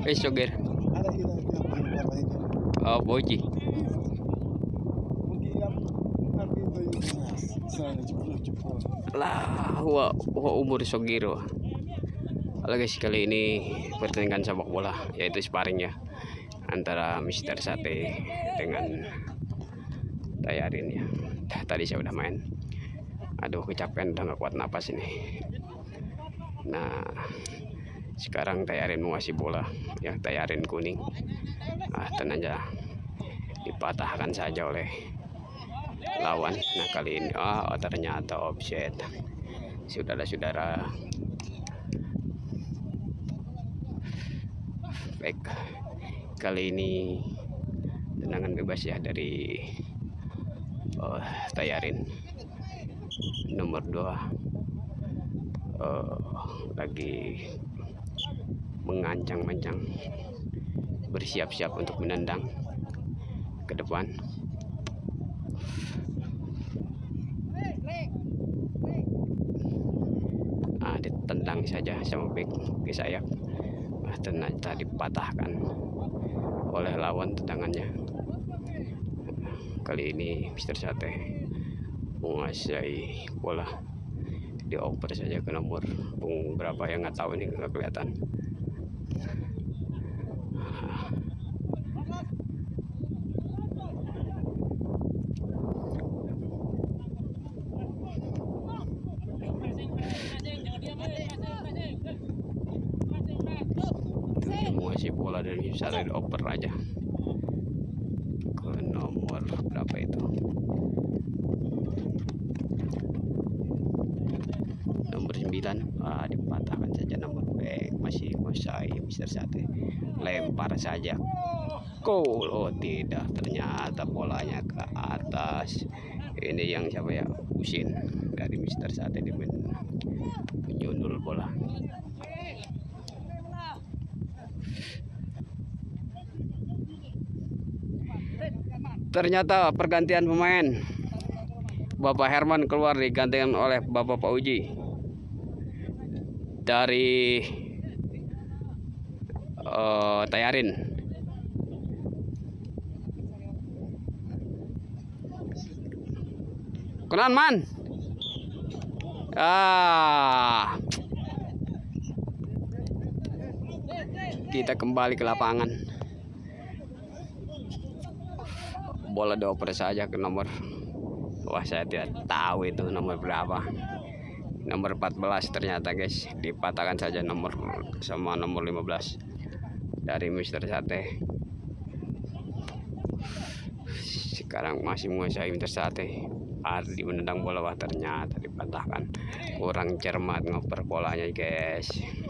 Sogir. Oh, Boji. Lah, wah umur Sogiro. Halo guys, kali ini pertandingan sepak bola yaitu sparring ya antara Mister Sate dengan Tayarin ya. Tadi saya udah main. Aduh, kecapean, udah nggak kuat napas ini. Nah, sekarang Tayarin mau ngasih bola ya, Tayarin kuning. Tenang aja, dipatahkan saja oleh lawan. Nah, kali ini ternyata offset. Saudara-saudara, baik, kali ini tendangan bebas ya dari Tayarin nomor 2 lagi mengancang-ancang, bersiap-siap untuk menendang ke depan. Ditendang saja sama back ke sayap. Ternyata dipatahkan oleh lawan tendangannya. Kali ini Mister Sate menguasai bola, dioper saja ke nomor berapa yang nggak tahu, ini nggak kelihatan. Menguasai bola dari Sate, dioper aja ke nomor berapa itu, nomor 9. Dipatahkan saja nomor back, masih menguasai Mister Sate, lempar saja gol. Oh tidak, ternyata bolanya ke atas. Ini yang siapa ya, Husin dari Mister Sate, dia menyundul bola. Ternyata pergantian pemain, Bapak Herman keluar digantikan oleh Bapak Pak Uji dari Tayarin. Kenan man. Kita kembali ke lapangan. Bola dioper saja ke nomor, wah saya tidak tahu itu nomor berapa, nomor 14 ternyata guys. Dipatahkan saja nomor sama nomor 15 dari Mister Sate. Sekarang masih menguasai Mister Sate. Ardi menendang bola, wah ternyata dipatahkan. Kurang cermat ngoper bolanya guys.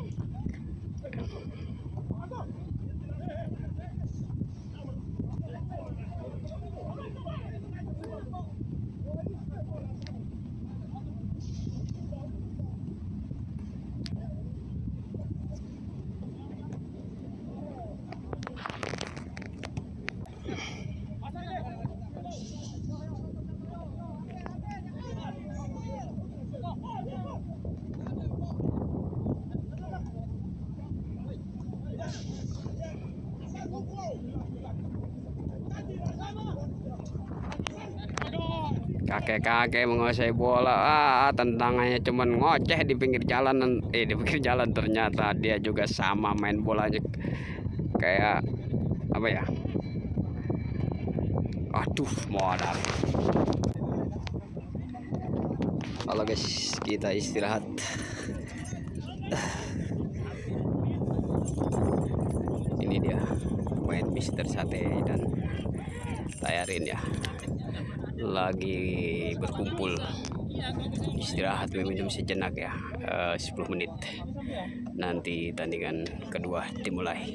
Kakek-kakek menguasai bola, tendangannya cuman ngoceh di pinggir jalan. Di pinggir jalan ternyata dia juga sama main bolanya kayak apa ya, aduh modal. Halo guys, kita istirahat. Ini dia main Mister Sate dan Tayarin ya, lagi berkumpul istirahat minum sejenak ya, 10 menit nanti tandingan kedua dimulai.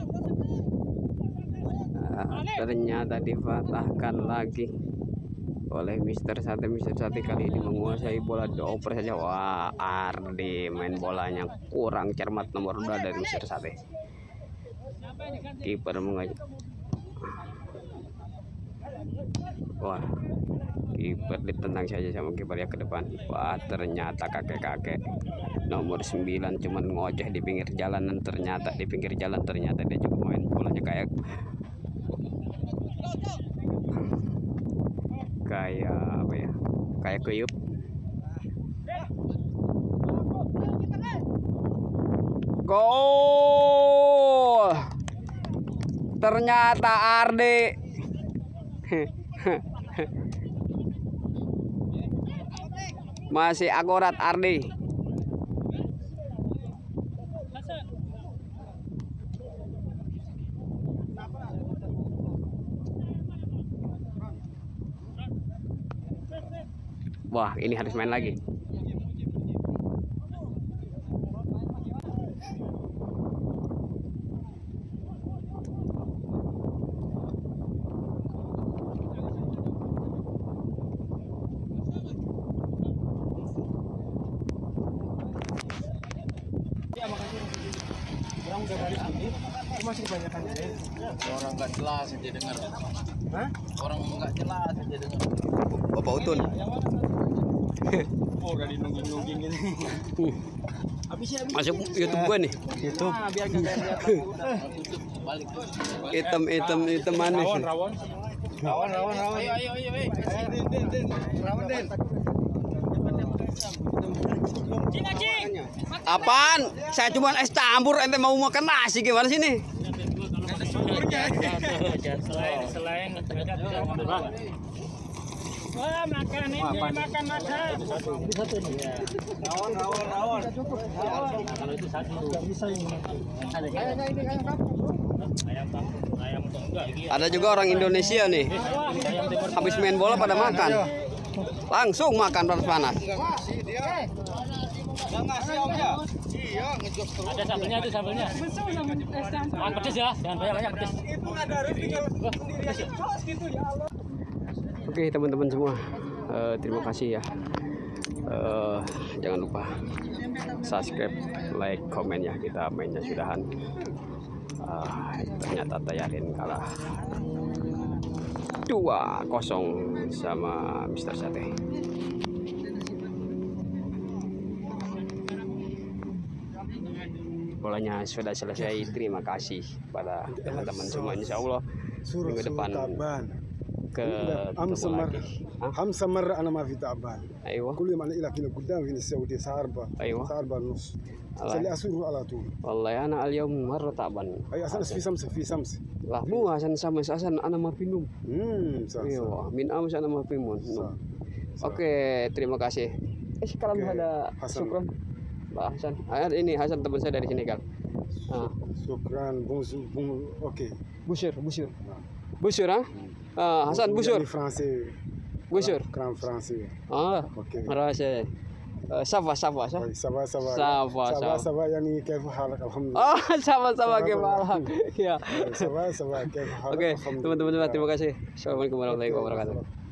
Ternyata dipatahkan lagi oleh Mister Sate. Mister Sate kali ini menguasai bola dioper saja. Wah, Ardi main bolanya kurang cermat nomor 2 dari Mister Sate. Kiper mengajak. Wah, kiper ditendang saja sama kiper yang ke depan. Wah, ternyata kakek-kakek nomor 9 cuman ngoceh di pinggir jalan, dan ternyata di pinggir jalan ternyata dia juga main bolanya kayak apa ya, kayak kuyup. Gol ternyata Ardi. Masih akurat Ardi. Wah, ini harus main lagi. Masih kebanyakan orang nggak jelas aja dengar. Hah? Orang nggak jelas aja dengar. Bapak Utun. Oh, udah dinungging-nungging ini. Habisnya Masuk YouTube gua nih. YouTube. Nah, biar nggak lihat Balik. Hitam manis. Rawon. Ayo. Rawon, Den. Apaan? Saya cuma es campur, ente mau makan nasi gimana sih nih? Selain wah, makan ini, makan. Rawon. Kalau itu satu. Bisa ini. Ada juga orang Indonesia nih. Habis main bola pada makan. Langsung makan panas-panas. Ada sambelnya itu sambelnya. Pedes ya, jangan banyak pedes. Oke teman-teman semua, terima kasih ya. Jangan lupa subscribe, like, komen ya. Kita mainnya sudahan. Ternyata Tayarin kalah 2-0 sama Mister Sate. Bolanya sudah selesai. Terima kasih pada teman-teman semua. Insya Allah minggu depan ketemu lagi. خمسة مرة أنا ما في تعبان. أيوة. كل يوم أنا إلى هنا قدام هنا السعودية الساعة 4. أيوة. الساعة 4 ونص. اللي أسوق على طول. والله أنا اليوم مرة تعبان. أي أصلا في شمس. Lah mu عشان سامس عشان أنا ما في نوم. صح. Iya, min amas أنا ما في نوم. Oke, terima kasih. Kalau ada syukron, Pak Hasan. Ini Hasan teman saya dari Senegal. Syukran, oke. Busur, ah? Hasan Busur. Français. Busur. Grand français. اوكي راسي سافا يعني كيف حالك الحمد لله. Sama كيف حالك ya. سافا كيف حالك. Oke, teman-teman terima kasih. Assalamualaikum warahmatullahi wabarakatuh.